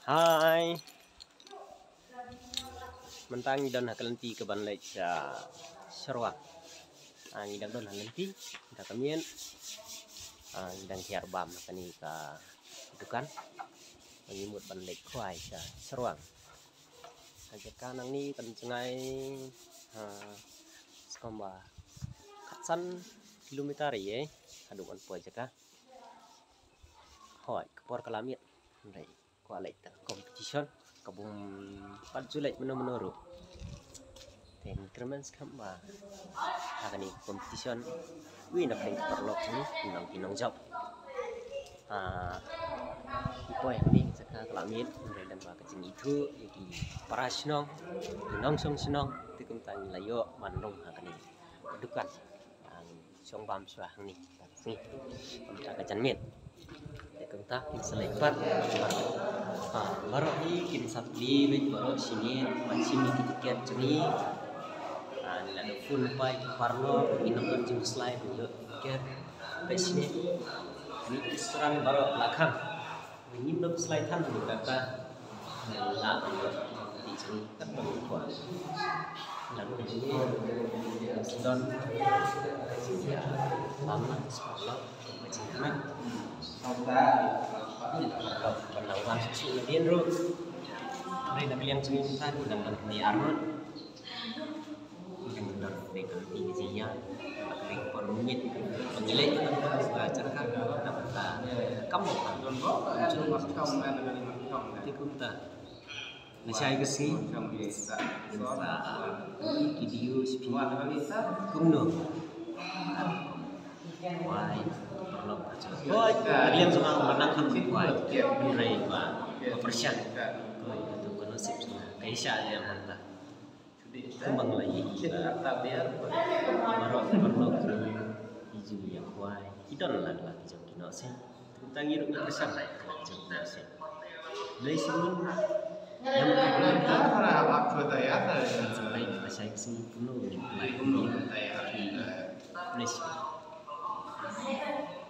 Hai, mentang dan hakalenti ke ban lek serwa. Ngidang don hakalenti, kita kamien, ngidang tiar bam kani ka dukan, mengimut ban lek kuai serwang. Hajakan nang ni kan sungai sekomba katsan kilometer ye, hadukan po jaka. Hoi, kepor kalamit, ndai kuat lek competition, kabung pat julek menuru. Then kerman skamba, agani competition, win apa yang perlu ni, pinong job. Ipoi ni jaka kalamit, ndai dan ba kecing itu, iki parasnong, pinong song tikum tang layo manong agani dukan. Song bam suah ni, kita kacan mit. Kentah selepat baru ni kin sapli baru sini macam ni tiket ceri lalu full pai parlo minum jus slide dulu tiket ke sini ni restoran baru belakang minum slide kan kata lalu di sini kan berkuat lalu ini sedon lama sekolah macam mana penawar susu ladian ro dari nabi yang cerita dan di armut yang benar dengan tingginya pakai permit pengilai itu belajar kan dapat kamu cuma tikunta Nasai kasi video kuno why Boy, kalian semua menang kan buat murai persian. Itu kalau sip Aisyah yang mentah. Kembang lagi. Baru hijau yang kuai. Idon lah hijau kino sih. Tentang hidup persian hijau kino sih. Dari sini yang kita harap apa ya? Sampai saya kesini penuh. Malaysia.